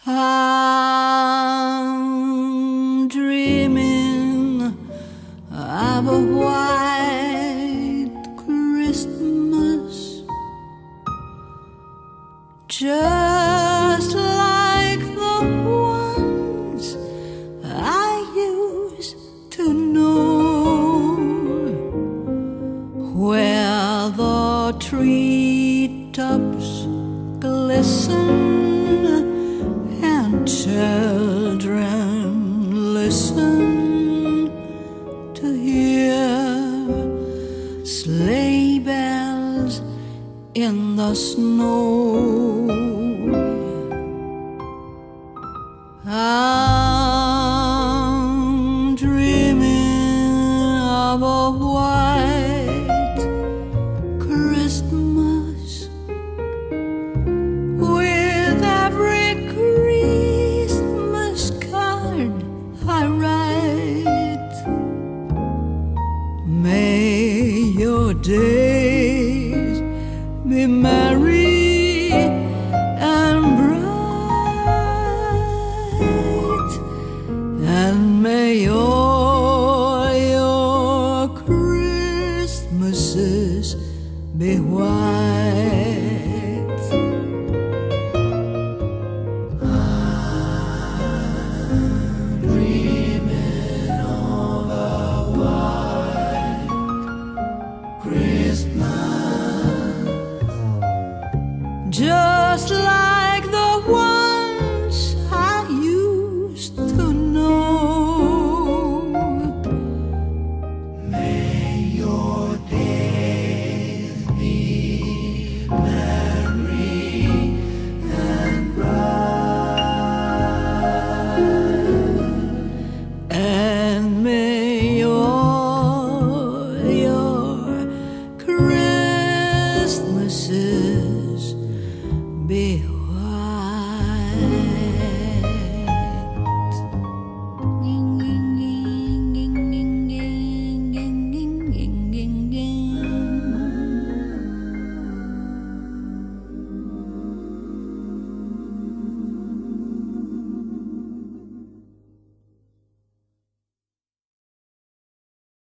I'm dreaming of a white Christmas, just like the ones I used to know, where the treetops glisten and children listen to hear sleigh bells in the snow.